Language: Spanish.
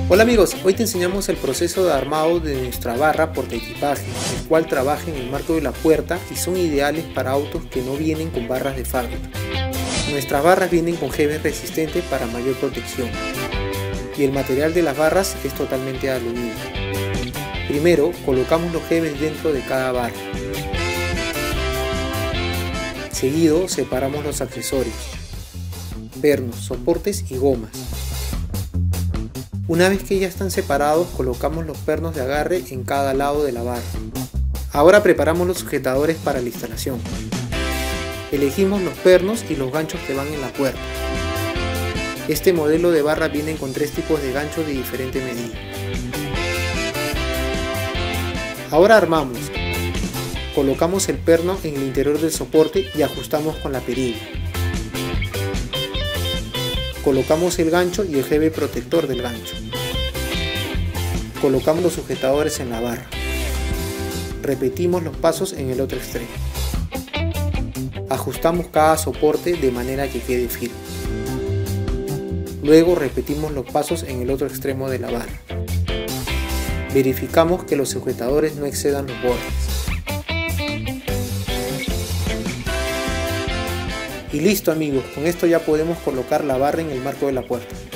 Hola amigos, hoy te enseñamos el proceso de armado de nuestra barra portaequipaje, el cual trabaja en el marco de la puerta y son ideales para autos que no vienen con barras de fábrica. Nuestras barras vienen con geles resistentes para mayor protección y el material de las barras es totalmente de aluminio. Primero colocamos los geles dentro de cada barra. Seguido separamos los accesorios, pernos, soportes y gomas. Una vez que ya están separados, colocamos los pernos de agarre en cada lado de la barra. Ahora preparamos los sujetadores para la instalación. Elegimos los pernos y los ganchos que van en la puerta. Este modelo de barra viene con 3 tipos de ganchos de diferente medida. Ahora armamos. Colocamos el perno en el interior del soporte y ajustamos con la perilla. Colocamos el gancho y el gebe protector del gancho. Colocamos los sujetadores en la barra. Repetimos los pasos en el otro extremo. Ajustamos cada soporte de manera que quede firme. Luego repetimos los pasos en el otro extremo de la barra. Verificamos que los sujetadores no excedan los bordes. Y listo amigos, con esto ya podemos colocar la barra en el marco de la puerta.